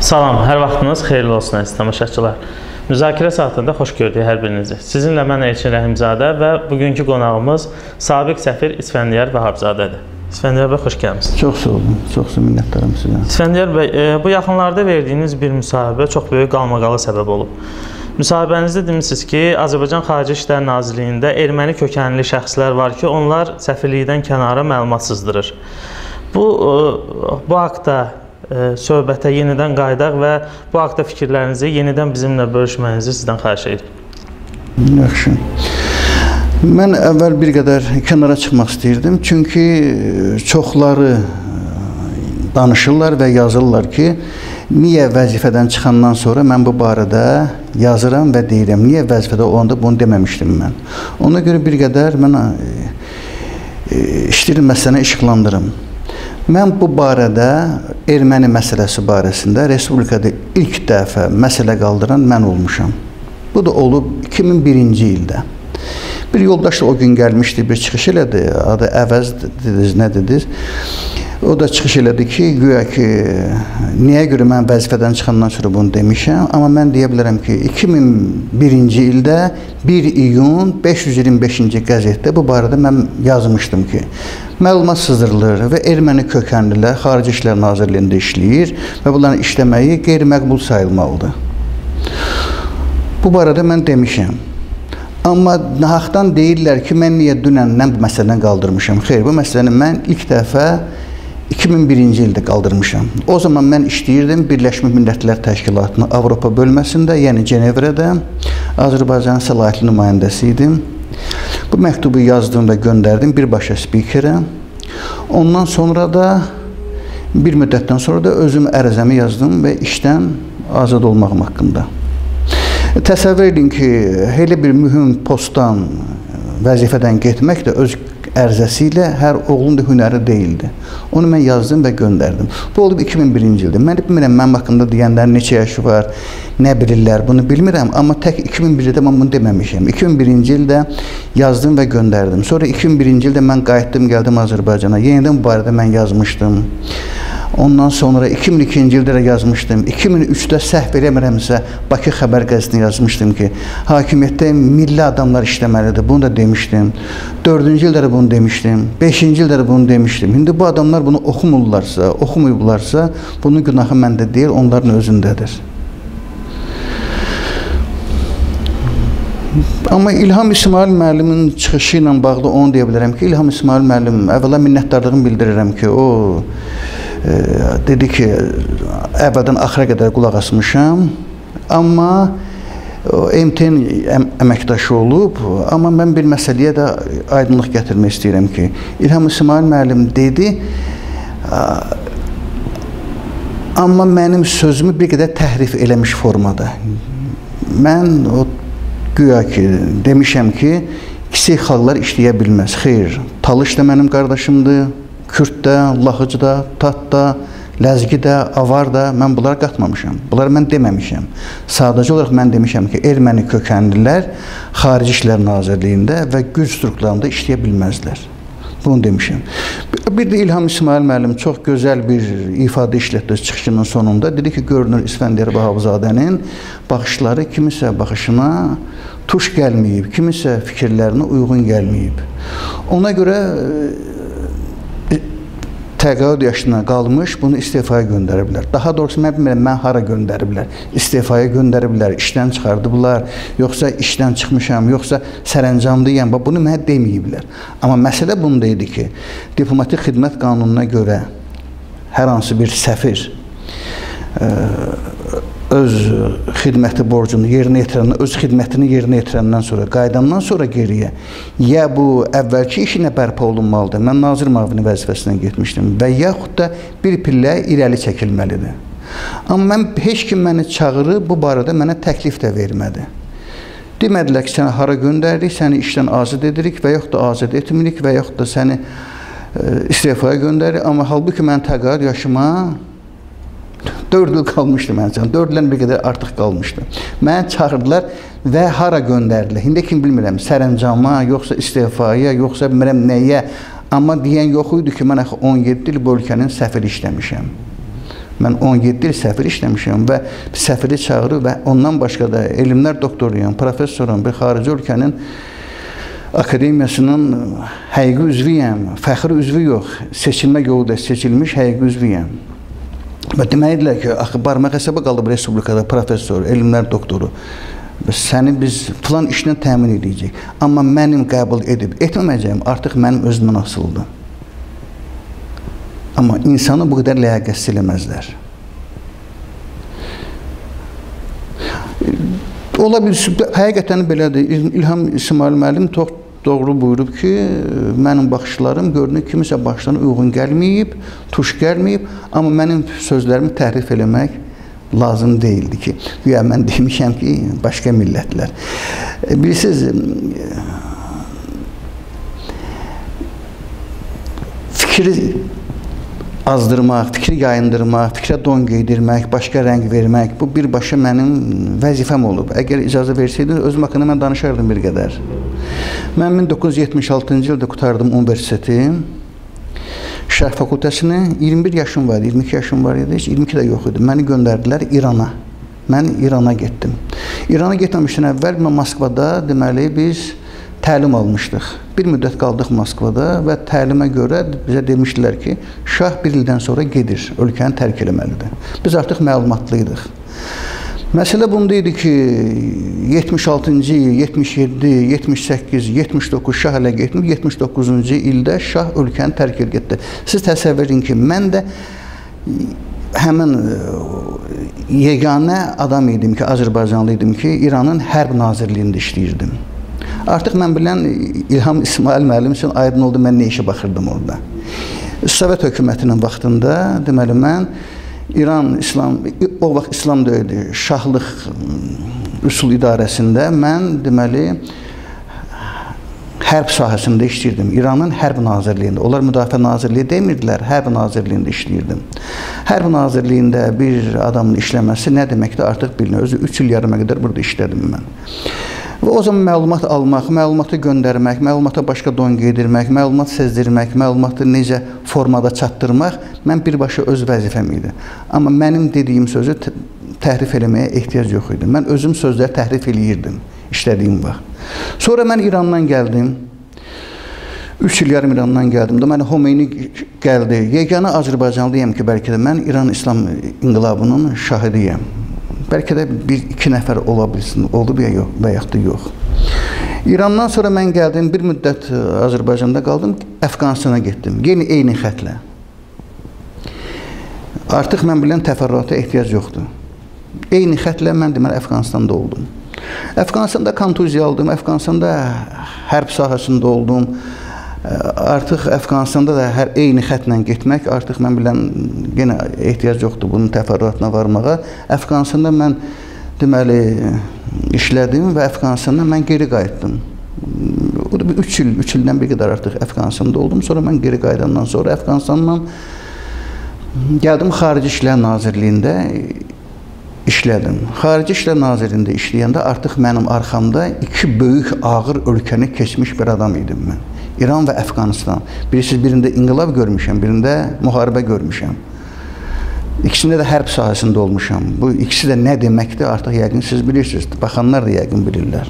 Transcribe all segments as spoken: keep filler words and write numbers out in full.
Salam, hər vaxtınız xeyirli olsun əziz tamaşaçılar. Müzakirə saatında xoş gördük hər birinizi. Sizinlə mən Elçin Rəhimzadə və bugünkü qonağımız sabiq səfir İsfəndiyar Vahabzadədir. İsfəndiyar bəy, xoş gəlmişsiniz. Çox sağ olun, çox sağ minnətdaram sizə. İsfəndiyar bəy, e, bu yaxınlarda verdiyiniz bir müsahibə çox böyük qalmaqala səbəb olub. Müsahibənizdə demişsiniz ki, Azərbaycan Xarici İşlər Nazirliyində erməni kökənli şəxslər var ki, onlar səfirlikdən kənara məlumat sızdırır. Bu, e, bu haqda söhbətə yenidən qayıdaq və bu haqda fikirlərinizi yenidən bizimlə bölüşməyinizi sizdən xahiş edirəm. Yaxşı. Mən əvvəl bir qədər kənara çıxmaq istəyirdim. Çünki çoxları danışırlar və yazırlar ki, niyə vəzifədən çıxandan sonra mən bu barədə yazıram və deyirəm. Niyə vəzifədə olanda bunu deməmişdim mən. Ona görə bir qədər mən işləyirəm məsələni işıqlandırım. Mən bu barədə erməni məsələsi barəsində Respublikada ilk dəfə məsələ qaldıran mən olmuşam. Bu da olub iki min birinci ildə. Bir yoldaş da o gün gəlmişdi, bir çıxış elədi, adı Əvəz dediniz, nə dediniz? O da çıxış elədi ki, güya ki, niyə görə mən vəzifədən çıxandan sonra bunu demişəm, amma mən deyə bilərəm ki, iki min birinci ildə bir iyun beş yüz iyirmi beşinci qəzetdə bu barədə mən yazmışdım ki, məlumat sızdırılır və erməni kökənlilər Xarici İşlər Nazirliyində işləyir və bunların işləməyi qeyri-məqbul sayılmalıdır. Bu barədə mən demişəm. Amma nahaqdan deyirlər ki, mən niyə dünəndən bu məsələni qaldırmışam. Xeyr, bu məsələni mən ilk dəfə iki min birinci ildə qaldırmışam. O zaman mən işləyirdim Birləşmiş Millətlər Təşkilatının Avropa bölməsində, yəni Cenevrədə Azərbaycanın səlahiyyətli nümayəndəsi idim. Bu məktubu yazdım və göndərdim birbaşa spikerə. Ondan sonra da bir müddətdən sonra da özüm ərizəmi yazdım və işdən azad olmağım haqqında. Təsəvvür edin ki, elə bir mühüm postdan, vəzifədən getmək də öz ərizəsi ilə hər oğlun da hünəri deyildi. Onu mən yazdım və göndərdim. Bu olub iki min birinci ildə. Mən bilmirəm, mənim haqqında deyənlərin neçə yaşı var, nə bilirlər, bunu bilmirəm. Amma tək iki min birdə mən bunu deməmişəm. iki min birinci ildə yazdım və göndərdim. Sonra iki min birinci ildə mən qayıtdım, gəldim Azərbaycana. Yenidən bu barədə mən yazmışdım. Ondan sonra iki min ikinci ildə də yazmışdım. iki min üçdə səhv eləmirəmsə Bakı Xəbər qəzetində yazmışdım ki, hakimiyyətdə milli adamlar işləməlidir. Bunu da demişdim. dördüncü ildə də bunu demişdim. beşinci ildə də bunu demişdim. İndi bu adamlar bunu oxumurlarsa, oxumayıblarsa, bunun günahı məndə deyil, onların özündədir. Amma İlham İsmail müəllimin çıxışı ilə bağlı onu deyə bilərəm ki, İlham İsmail müəllim, əvvəla minnətdarlığımı bildirirəm ki, o e, dedi ki, əvvəldən axıra qədər qulaq asmışam, amma M T N əm, əməkdaşı olub, amma mən bir məsələyə də aydınlıq gətirmək istəyirəm ki, İlham İsmail müəllim dedi, amma mənim sözümü bir qədər təhrif eləmiş formada. Mən o güya ki, demişəm ki, kiçik xalqlar işləyə bilməz. Xeyr, Talış da mənim qardaşımdır, Kürd də, Lahıcı da, Tat da, Ləzgi də, Avar da, mən bunları qatmamışam. Bunları mən deməmişəm. Sadəcə olaraq mən demişəm ki, erməni kökənlilər Xarici İşlər Nazirliyində və güc strukturlarında işləyə bilməzlər. Bunu demişəm. Bir də İlham İsmail müəllim çox gözəl bir ifadə işlətdi çıxışının sonunda. Dedi ki, görünür İsfəndiyar Vahabzadənin baxışları kimisə baxışına tuş gəlməyib, kimisə fikirlərinə uyğun gəlməyib. Ona görə təqaüd yaşına qalmış, bunu istifaya göndəriblər. Daha doğrusu mən bilmirəm, mən hara göndəriblər. İstifaya göndəriblər, işdən çıxardıblar, yoxsa işdən çıxmışam, yoxsa sərəncamdayım, bunu mənə deməyiblər. Amma məsələ bunda idi ki, diplomatik xidmət qanununa görə hər hansı bir səfir ə, öz xidməti borcunu yerinə yetirəndən, öz xidmətini yerinə yetirəndən sonra, qaydandan sonra geriyə, ya bu əvvəlki işinə bərpa olunmalıdır, mən nazir müavini vəzifəsindən getmişdim və yaxud da bir pillə irəli çəkilməlidir. Amma mən, heç kim məni çağırıb, bu barədə mənə təklif də vermədi. Demədilər ki, səni hara göndərdik, səni işdən azad edirik və yaxud da azad etmirik və yaxud da səni e, istifaya göndərik, amma halbuki mən təqaüd yaşıma dörd il qalmışdı mənim üçün. dörd ildən bir qədər artıq qalmışdı. Məni çağırdılar və hara göndərdilər. İndi kim bilmirəm, sərəncama, yoxsa istifaya, yoxsa bilmirəm nəyə. Amma deyən yox idi ki, mən on yeddi il bu ölkənin səfiri işləmişəm. Mən on yeddi il səfir işləmişəm və səfiri çağırıb və ondan başqa da elmlər doktoruyam, professoram, bir xarici ölkənin akademiyasının həqiqi üzvüyəm, fəxri üzvü yox, seçilmə yolda seçilmiş həqiqi üzvüyəm. Və deməkdirlər ki, axı barmaq hesaba qalıb respublikada professor, elmlər doktoru. Səni biz filan işlə təmin edəcək. Amma mənim qəbul edib etməməyəcəyim artıq mənim özümdən asılıdır. Amma insanı bu qədər ləyaqətsiz eləməzlər. Ola bilsin, həqiqətən belədir. İlham İsmail müəllim çox doğru buyurub ki, mənim baxışlarım görünür kimisə baxışlarına uyğun gəlməyib, tuş gəlməyib, amma mənim sözlərimi təhrif eləmək lazım deyildi ki, güya mən demişəm ki, başqa millətlər. Bilirsiniz, fikri azdırmaq, fikri yayındırmaq, fikrə don qeydirmək, başqa rəng vermək, bu birbaşa mənim vəzifəm olub. Əgər icazə versəydiniz, özüm haqqında mən danışardım bir qədər. Mən min doqquz yüz yetmiş altıncı ildə qutardım universiteti, Şərq fakültəsini, iyirmi bir yaşım var idi, iyirmi iki yaşım var idi, heç iyirmi iki də yox idi. Məni göndərdilər İrana. Mən İrana getdim. İrana getməmişdən əvvəl mən Moskvada, deməli, biz təlim almışdıq. Bir müddət qaldıq Moskvada və təlimə görə bizə demişdilər ki, şah bir ildən sonra gedir, ölkəni tərk eləməlidir. Biz artıq məlumatlıydıq. Məsələ bunda idi ki, yetmiş altıncı il, yetmiş yeddi, yetmiş səkkiz, yetmiş doqquz şah hələ getmir, yetmiş doqquzuncu ildə şah ölkəni tərk etdi. Siz təsəvvür edin ki, mən də həmin yeganə adam idim ki, Azərbaycanlı idim ki, İranın hərb nazirliyində işləyirdim. Artıq mən bilən İlham İsmail müəllim üçün aydın oldu, mən nə işə baxırdım orada. Sovet hökumətinin vaxtında, deməli, mən İran, İslam, o vaxt İslam döyüldü, şahlıq üsul idarəsində mən, deməli, hərb sahəsində işləyirdim. İranın hərb nazirliyində. Onlar müdafiə nazirliyi demirdilər, hərb nazirliyində işləyirdim. Hərb nazirliyində bir adamın işləməsi nə deməkdir artıq bilinir. Özü üç il yarıma qədər burada işlədim mən. Və o zaman məlumat almaq, məlumatı göndərmək, məlumata başqa don qeydirmək, məlumat sezdirmək, məlumatı necə formada çatdırmaq mən birbaşa öz vəzifəm idi. Amma mənim dediyim sözü təhrif eləməyə ehtiyac yox idi. Mən özüm sözləri təhrif eləyirdim işlədiyim vaxt. Sonra mən İrandan gəldim. Üç il yarım İrandan gəldim. Deməli, Homeyni gəldi. Yeganə Azərbaycanlıyam ki, bəlkə də mən İran İslam inqilabının şahidiyəm. Bəlkə də bir, iki nəfər ola bilsin, oldu ya yox, və yaxud da yox. İrandan sonra mən gəldim, bir müddət Azərbaycanda qaldım, Əfqanistana getdim, yeni eyni xətlə. Artıq mən bilən təfərrüata ehtiyac yoxdur. Eyni xətlə mən deməli Əfqanistanda oldum. Əfqanistanda kontuziya aldım, Əfqanistanda hərb sahəsində oldum. Artıq Əfqanistanda da hər eyni xətlə getmək, artıq mən bilən yenə ehtiyac yoxdur bunun təfərrüatına varmağa. Əfqanistanda mən deməli işlədim və Əfqanistandan mən geri qayıtdım. O da bir üç il, üç ildən bir qədər artıq Əfqanistanda oldum. Sonra mən geri qayıdandan sonra Əfqanistandan gəldim Xarici İşlər Nazirliyində işlədim. Xarici İşlər Nazirliyində işləyəndə artıq mənim arxamda iki böyük ağır ölkəni keçmiş bir adam idim mən. İran və Əfqanistan. Bilirsiniz, birində inqilab görmüşəm, birində müharibə görmüşəm. İkisində də hərb sahəsində olmuşam. Bu ikisi də nə deməkdir artıq yəqin siz bilirsiniz. Baxanlar da yəqin bilirlər.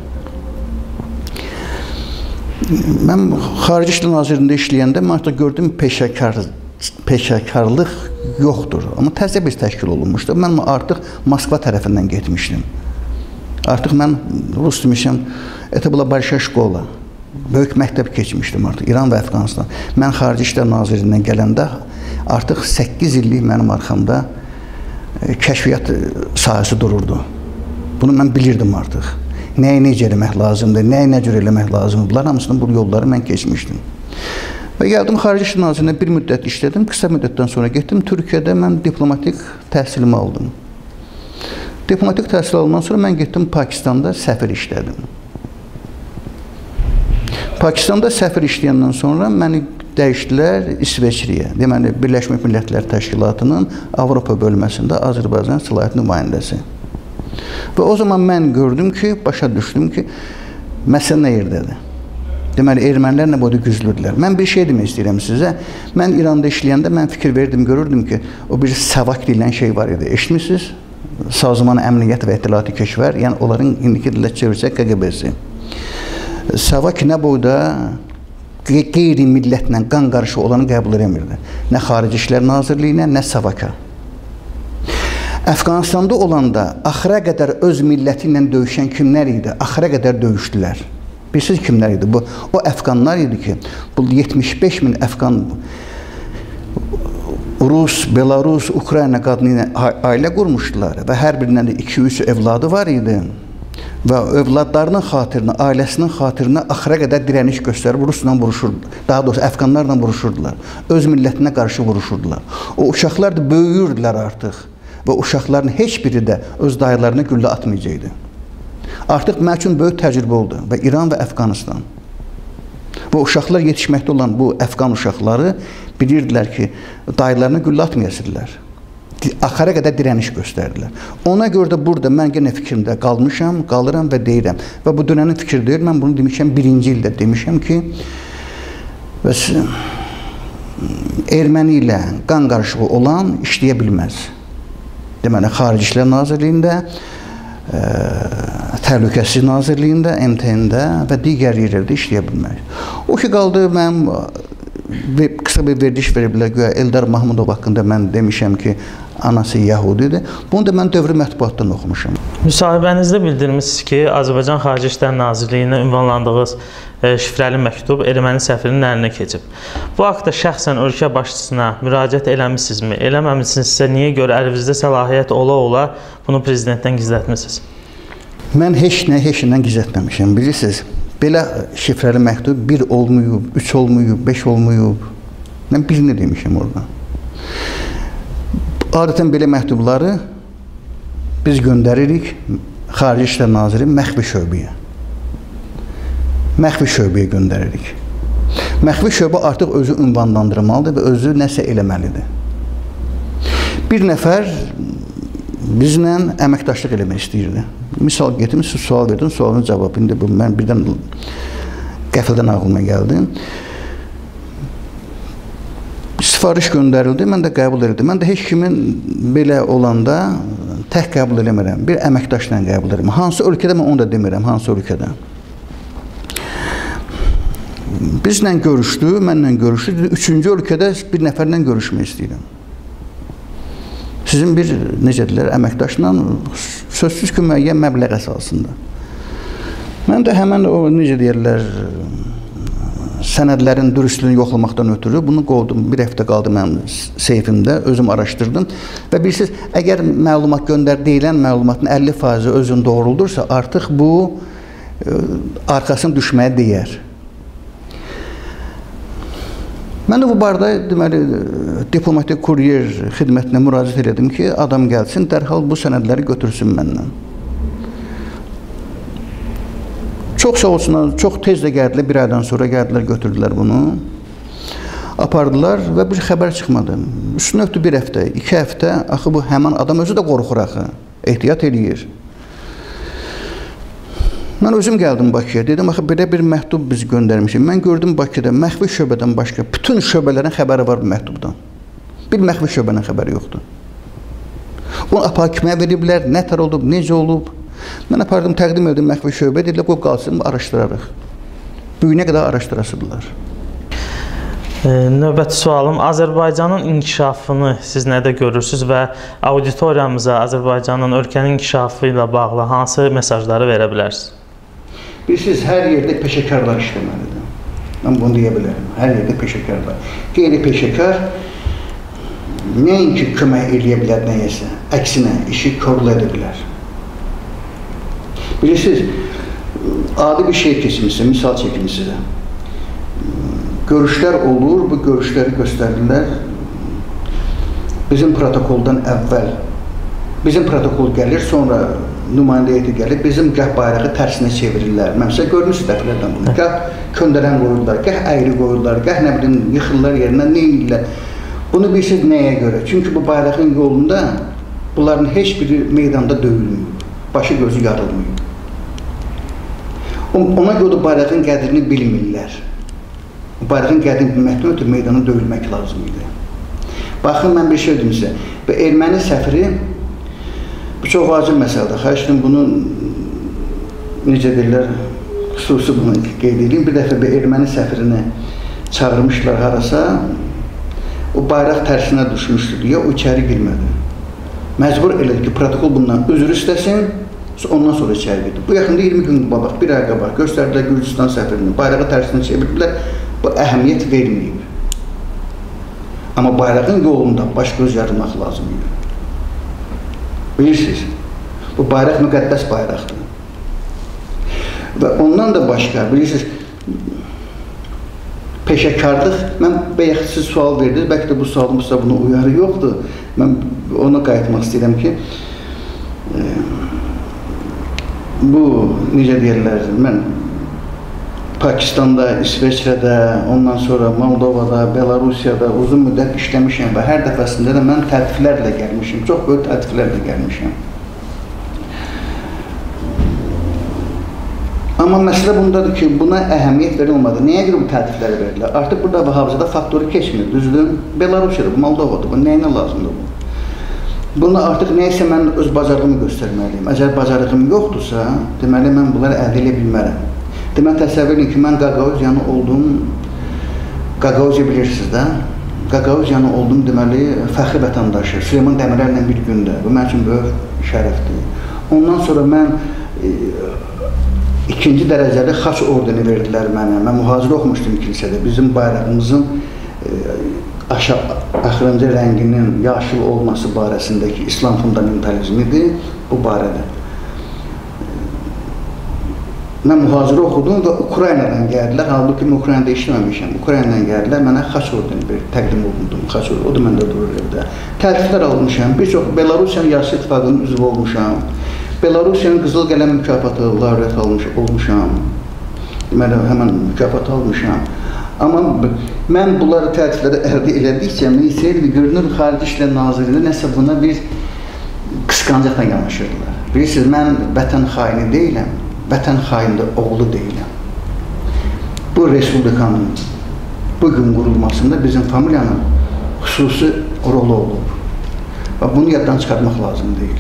Mən Xarici İşlər Nazirliyində işləyəndə mən artıq gördüm peşəkar, peşəkarlıq yoxdur. Amma təzə bir təşkil olunmuşdu. Mən artıq Moskva tərəfindən getmişdim. Artıq mən rus demişəm, это была большая школа. Böyük məktəb keçmişdim artıq, İran və Əfqanistan. Mən Xarici İşlər Nazirliyindən gələndə artıq səkkiz illik mənim arxamda kəşfiyyat sahəsi dururdu. Bunu mən bilirdim artıq. Nəyi necə eləmək lazımdır, nəyi nə cür eləmək lazımdır. Bunlar hamısının bu yolları mən keçmişdim. Və gəldim Xarici İşlər Nazirliyində bir müddət işlədim. Qısa müddətdən sonra getdim Türkiyədə mən diplomatik təhsilimi aldım. Diplomatik təhsil alandan sonra mən getdim Pakistanda səfir işlədim. Pakistanda səfir işləyəndən sonra məni dəyişdilər İsveçriyə. Deməli, Birləşmiş Millətlər Təşkilatının Avropa bölməsində Azərbaycan səlahiyyət nümayəndəsi. Və o zaman mən gördüm ki, başa düşdüm ki, məsələ nə yerdədir? Deməli, ermənilər nə boyda güclüdülər. Mən bir şey demək istəyirəm sizə. Mən İranda işləyəndə mən fikir verdim, görürdüm ki, o bir SAVAK deyilən şey var idi. Eşitmişsiniz? Sazman Əmniyyət və İttilaatı Keşvər, yəni onların indiki dillə çevirsək K G B-si. SAVAK nə boyda qeyri-millətlə qan qarışı olanı qəbul edəmirdi. Nə Xarici İşlər Nazirliyinə, nə SAVAK-a. Əfqanistanda olanda axıra qədər öz milləti ilə döyüşən kimlər idi? Axıra qədər döyüşdülər. Bilirsiniz kimlər idi? Bu, o əfqanlar idi ki, bu yetmiş beş min əfqan Rus, Belarus, Ukrayna qadını ilə ailə qurmuşdular və hər birindən də iki üç evladı var idi. Və övladlarının xatirinə, ailəsinin xatirinə axıra qədər dirəniş göstərib Rusla vuruşurdular. Daha doğrusu Əfqanlarla vuruşurdular. Öz millətinə qarşı vuruşurdular. O uşaqlar da böyüyürdülər artıq. Və uşaqların heç biri də öz dayılarına güllə atmayacaqdı. Artıq mənim üçün böyük təcrübə oldu. Və İran və Əfqanistan. Və uşaqlar yetişməkdə olan bu Əfqan uşaqları bilirdilər ki, dayılarına güllə atmayasıdırlar. Axara qədər dirəniş göstərdilər. Ona görə də burada mən yenə fikrimdə qalmışam, qalıram və deyirəm. Və bu dönəmin fikir deyil, mən bunu demişəm, birinci ildə demişəm ki, erməni ilə qan qarışığı olan işləyə bilməz. Deməli, Xarici İşlər Nazirliyində, Təhlükəsizlik Nazirliyində, M T N-də və digər yerlərdə işləyə bilməz. O ki, qaldı, mənim qısa bir veriliş veriblər, güya Eldar Mahmudov haqqında mən demişəm ki, anası Yahudidir. Bunu da mən dövrü mətbuatdan oxumuşam. Müsahibənizdə bildirmişsiniz ki, Azərbaycan Xarici İşlər Nazirliyinə ünvanlandığınız şifrəli məktub erməni səfirinin əlinə keçib. Bu haqda şəxsən ölkə başçısına müraciət eləmişsinizmi? Eləməmişsinizsə, niyə görə əlinizdə səlahiyyət ola-ola bunu prezidentdən gizlətmişsiniz? Mən heç nə, heç nədən gizlətməmişəm. Bilirsiniz, belə şifrəli məktub bir olmayıb, üç olmayıb, beş olmayıb. Mən birini demişəm orada. Adətən belə məktubları biz göndəririk Xarici İşlər Naziri məxfi şöbəyə. Məxfi şöbəyə göndəririk. Məxfi şöbə artıq özü ünvanlandırmalıdır və özü nəsə eləməlidir. Bir nəfər bizlə əməkdaşlıq eləmək istəyirdi. Misal getim, siz sual verdin, sualın cavabı. İndi bu, mən birdən qəfildən ağlıma gəldi. Sifariş göndərildi, mən də qəbul edildim. Mən də heç kimin belə olanda tək qəbul eləmirəm. Bir əməkdaşla qəbul edirəm. Hansı ölkədə, mən onu da demirəm, hansı ölkədə. Bizlə görüşdü, mənlə görüşdü. Üçüncü ölkədə bir nəfərlə görüşmək istəyirəm. Sizin bir, necə deyilər, əməkdaşla sözsüz ki, müəyyən məbləğ əsasında. Mən də həmən o, necə deyirlər, sənədlərin dürüstlüyünü yoxlamaqdan ötürü bunu qovdum. Bir həftə qaldı mənim seyfimdə, özüm araşdırdım. Və bilirsiniz, əgər məlumat göndər deyilən məlumatın əlli faizi özün doğruldursa, artıq bu e, arxasını düşməyə deyər. Mən də bu barədə deməli, diplomatik kuryer xidmətinə müraciət elədim ki, adam gəlsin, dərhal bu sənədləri götürsün məndən. Çox sağ olsunlar, çox tez də gəldilər, bir aydan sonra gəldilər, götürdülər bunu. Apardılar və bir xəbər çıxmadı. Üstünə ötdü bir həftə, iki həftə, axı bu həmən adam özü də qorxur axı, ehtiyat eləyir. Mən özüm gəldim Bakıya, dedim, axı belə bir məktub biz göndərmişik. Mən gördüm Bakıda məxfi şöbədən başqa, bütün şöbələrin xəbəri var bu məktubdan. Bir məxfi şöbənin xəbəri yoxdur. Onu apar kimə veriblər, nə tər olub, necə olub? Mən apardım, təqdim edim məxfi şöbə, dedilər, qoy qalsın, araşdırarıq. Bugünə qədər araşdırasıdırlar. E, növbəti sualım, Azərbaycanın inkişafını siz nədə görürsünüz və auditoriyamıza Azərbaycanın ölkənin inkişafı ilə bağlı hansı mesajları verə bilərsiniz? Bilirsiniz, hər yerdə peşəkarlar işləməlidir. Mən bunu deyə bilərəm, hər yerdə peşəkarlar. Qeyri-peşəkar nəinki kömək eləyə bilər nəyəsə, əksinə işi korla edə bilər. Bilirsiniz, adi bir şey keçmişsə, misal çəkim sizə. Görüşlər olur, bu görüşləri göstərirlər. Bizim protokoldan əvvəl, bizim protokol gəlir, sonra nümayəndə heyəti gəlir, bizim gəh bayrağı tərsinə çevirirlər. Məmsə görmüşsünüz dəfələrdən bunu. Gəh köndələn qoyurlar, gəh əyri qoyurlar, gəh nə bilim yıxırlar yerinə, nə edirlər. Bunu bilirsiniz nəyə görə? Çünki bu bayrağın yolunda bunların heç biri meydanda döyülmüyor. Başı gözü yarılmıyor. Ona görə bayrağın qədrini bilmirlər. Bayrağın qədrini bilməkdən ötürü meydana döyülmək lazım idi. Baxın, mən bir şey deyim sizə. Və erməni səfiri, bu çox vacib məsələdir. Xahiş edirəm, bunu necə deyirlər, xüsusi bunu qeyd edeyim. Bir dəfə bir erməni səfirini çağırmışlar harasa, o bayraq tərsinə düşmüşdü deyə o içəri girmədi. Məcbur elədi ki, protokol bundan üzr istəsin, ondan sonra içəri girdi. Bu yaxında iyirmi gün qabaq, bir ay qabaq göstərdilər Gürcüstan səfirini, bayrağı tərsinə çevirdilər, bu əhəmiyyət verməyib. Amma bayrağın yolunda baş göz yarılmaq lazım idi. Bilirsiniz, bu bayraq müqəddəs bayraqdır. Və ondan da başqa, bilirsiniz, peşəkarlıq, mən bəyək siz sual verdiniz, bəlkə də bu sualımızda buna uyarı yoxdur. Mən ona qayıtmaq istəyirəm ki, e, bu, necə deyirlər, mən Pakistanda, İsveçrədə, ondan sonra Moldovada, Belarusiyada uzun müddət işləmişəm və hər dəfəsində də mən tədbirlərlə gəlmişəm, çox böyük tədbirlərlə gəlmişəm. Amma məsələ bundadır ki, buna əhəmiyyət verilmədi. Nəyə görə bu tədbirləri verirlər? Artıq burada Vahabzada faktoru keçmir, düzdür? Belarusiyada, bu Moldovadır, bu nəyinə lazımdır bu? Bunu artıq nəysə mən öz bacarığımı göstərməliyim. Əgər bacarığım yoxdursa, deməli mən bunları əldə edə bilmərəm. Demək, təsəvvür edin ki, mən Qaqavuzyanı oldum, Qaqavuzya bilirsiniz də, Qaqavuzyanı oldum, deməli, fəxri vətəndaşı, Süleyman Dəmirəllə bir gündə, bu mənim üçün böyük şərəfdir. Ondan sonra mən e, ikinci dərəcəli xaç ordeni verdilər mənə, mən mühacir oxumuşdum kilsədə, bizim bayrağımızın e, aşağı, axırıncı rənginin yaşıl olması barəsindəki İslam fundamentalizmidir bu barədə. Mən mühacir oxudum və Ukraynadan gəldilər, halbuki mən Ukraynada işləməmişəm. Ukraynadan gəldilər, mənə xaç ordeni bir təqdim olundum, xaç ordeni, o da məndə durur evdə. Təriflər almışam, bir çox Belarusiyanın Yarısı İttifaqının üzvü olmuşam. Belarusiyanın Qızıl Qələm mükafatı laureat almış olmuşam. Deməli, həmən mükafat almışam. Amma mən bunları tərifləri əldə elədikcə, Meysel görünür Xarici İşlər Nazirliyi nəsə buna bir qısqancaqla yanaşırdılar. Bilirsiniz, mən vətən xaini deyiləm. Vətən xaini oğlu deyiləm. Bu Respublikanın bugün qurulmasında bizim familiyanın xüsusi rolu olub. Və bunu yaddan çıxartmaq lazım deyil.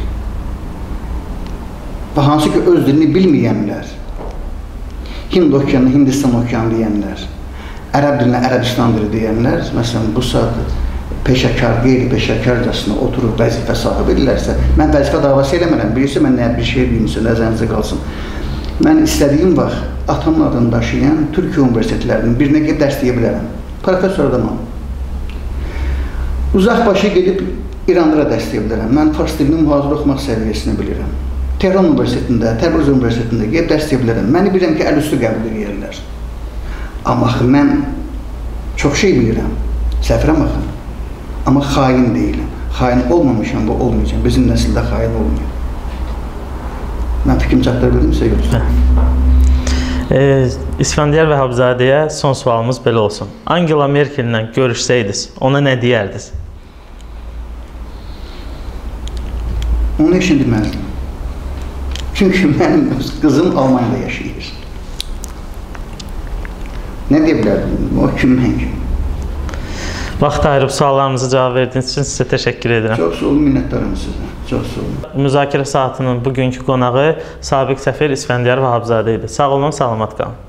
Və hansı ki, öz dilini bilməyənlər, Hind okyanı, Hindistan okyanı deyənlər, Ərəb dilinə Ərəbistan dili deyənlər, məsələn, bu saat peşəkar, qeyri-peşəkarcasına oturub vəzifə sahibi edirlərsə, mən vəzifə davası eləmələm, birisi mən nə bir şey deyimsə, nəzərinizə qalsın. Mən istədiyim vaxt atamın adını daşıyan Türkiyə universitetlərinin birinə gedib dərs deyə bilərəm. Professor adamam. Uzaq başı gedib İranlara dərs deyə bilərəm. Mən fars dilini mühazirə oxumaq səviyyəsini bilirəm. Tehran Universitetində, Təbriz Universitetində gedib dərs deyə bilərəm. Məni bilirəm ki, əl üstü qəbul edirlər. Amma axı, mən çox şey bilirəm. Səfirəm axı. Amma xain deyiləm. Xain olmamışam, bu olmayacam. Bizim nəsildə xain olmuyor. Mən fikrim çatdıra bildim, sizə görüşürəm. E, İsfəndiyar Vahabzadəyə son sualımız belə olsun. Angela Merkellə görüşsəydiniz, ona nə deyərdiniz? Onu heç nə deməzdim. Çünki mənim qızım Almaniyada yaşayır. Nə deyə bilərdim? O kim, mən kim? Vaxt ayırıb suallarımıza cavab verdiyiniz üçün sizə təşəkkür edirəm. Çox sağ olun, minnətdarım sizə. Çox sağ olun. Müzakirə saatının bugünkü qonağı sabiq səfir İsfəndiyar Vahabzadə idi. Sağ olun, salamat qalın.